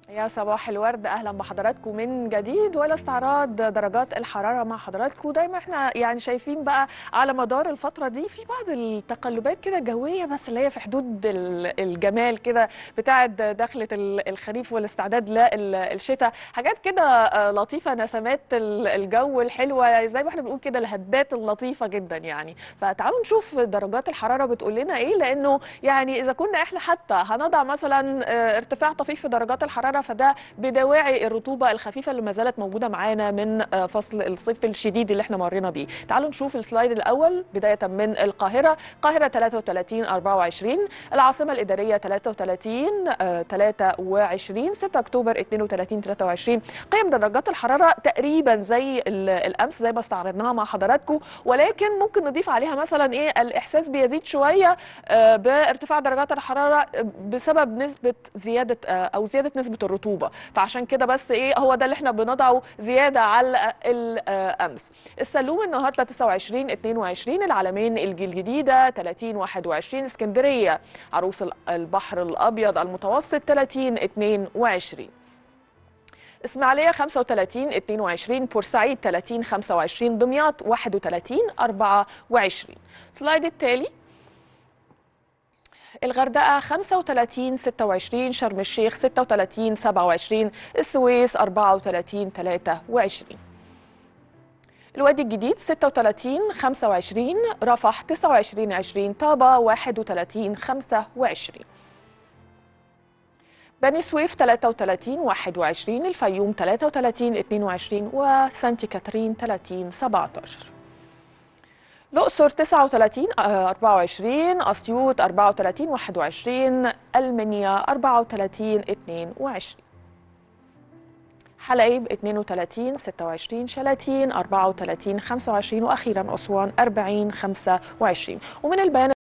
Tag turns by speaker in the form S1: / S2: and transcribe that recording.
S1: يا صباح الورد، اهلا بحضراتكم من جديد ولا استعراض درجات الحراره مع حضراتكم. دايما احنا يعني شايفين بقى على مدار الفتره دي في بعض التقلبات كده جويه، بس اللي هي في حدود الجمال كده بتاعه دخله الخريف والاستعداد للشتاء. حاجات كده لطيفه، نسمات الجو الحلوه زي ما احنا بنقول كده، الهبات اللطيفه جدا يعني. فتعالوا نشوف درجات الحراره بتقول لنا ايه، لانه يعني اذا كنا احنا حتى هنضع مثلا ارتفاع طفيف في درجات الحراره، فده بدواعي الرطوبه الخفيفه اللي ما زالت موجوده معانا من فصل الصيف الشديد اللي احنا مرينا بيه. تعالوا نشوف السلايد الاول بدايه من القاهره. القاهره 33 24، العاصمه الاداريه 33 23، 6 اكتوبر 32 23. قيم درجات الحراره تقريبا زي الامس زي ما استعرضناها مع حضراتكم، ولكن ممكن نضيف عليها مثلا ايه، الاحساس بيزيد شويه بارتفاع درجات الحراره بسبب نسبه زياده او زياده نسبه الرطوبه. فعشان كده بس ايه، هو ده اللي احنا بنضعه زياده على الامس. السلوم النهارده 29 22، العلمين الجديده 30 21، اسكندريه عروس البحر الابيض المتوسط 30 22، اسماعيليه 35 22، بورسعيد 30 25، دمياط 31 24. سلايد التالي، الغردقة 35 26، شرم الشيخ 36 27، السويس 34 23، الوادي الجديد 36 25، رفح 29 20، طابة 31 25، بني سويف 33 21، الفيوم 33 22، وسانتي كاترين 30 17. الأقصر 39 24، أسيوط 34 21، المنيا 34 22، حلايب 32 26، شلاتين 34 25، وأخيرا أسوان 40 25. ومن البيان